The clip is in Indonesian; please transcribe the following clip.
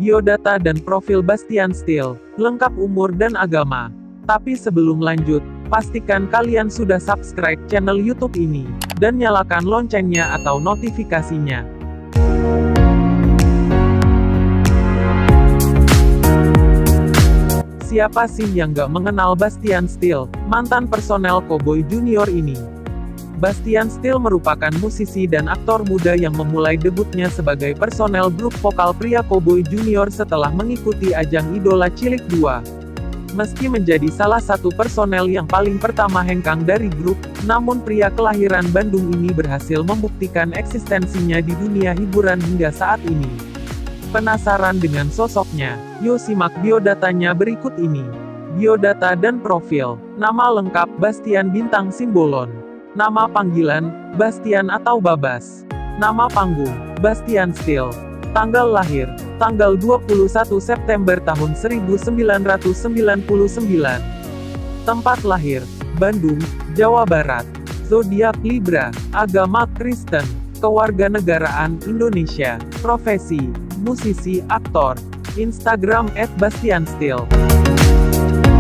biodata dan profil Bastian Steele, lengkap umur dan agama. Tapi sebelum lanjut, pastikan kalian sudah subscribe channel YouTube ini, dan nyalakan loncengnya atau notifikasinya. Siapa sih yang gak mengenal Bastian Steele, mantan personel Cowboy Junior ini? Bastian Steele merupakan musisi dan aktor muda yang memulai debutnya sebagai personel grup vokal pria Cowboy Junior setelah mengikuti ajang Idola Cilik 2. Meski menjadi salah satu personel yang paling pertama hengkang dari grup, namun pria kelahiran Bandung ini berhasil membuktikan eksistensinya di dunia hiburan hingga saat ini. Penasaran dengan sosoknya? Yuk simak biodatanya berikut ini. Biodata dan profil. Nama lengkap Bastian Bintang Simbolon. Nama panggilan, Bastian atau Babas. Nama panggung, Bastian Steele. Tanggal lahir, tanggal 21 September tahun 1999. Tempat lahir, Bandung, Jawa Barat. Zodiak Libra, agama Kristen. Kewarganegaraan Indonesia. Profesi, musisi, aktor. Instagram @bastiansteele.